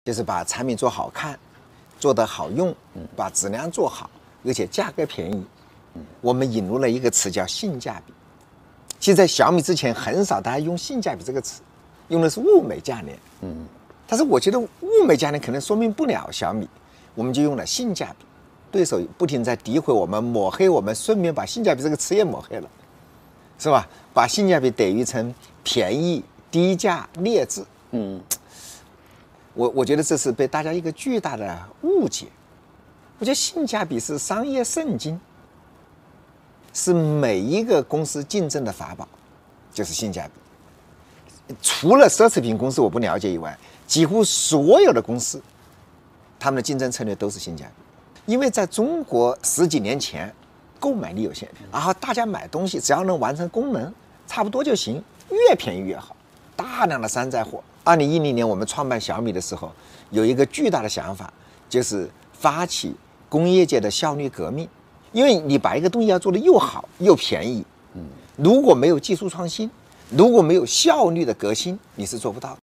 就是把产品做好看，做得好用，把质量做好，而且价格便宜。我们引入了一个词叫性价比。其实，在小米之前很少大家用性价比这个词，用的是物美价廉。但是我觉得物美价廉可能说明不了小米，我们就用了性价比。对手不停在诋毁我们、抹黑我们，顺便把性价比这个词也抹黑了，是吧？把性价比等于成便宜、低价、劣质。我觉得这是被大家一个巨大的误解。我觉得性价比是商业圣经，是每一个公司竞争的法宝，就是性价比。除了奢侈品公司我不了解以外，几乎所有的公司，他们的竞争策略都是性价比。因为在中国10几年前，购买力有限，然后大家买东西只要能完成功能，差不多就行，越便宜越好，大量的山寨货。2010年我们创办小米的时候，有一个巨大的想法，就是发起工业界的效率革命。因为你把一个东西要做得又好又便宜，如果没有技术创新，如果没有效率的革新，你是做不到的。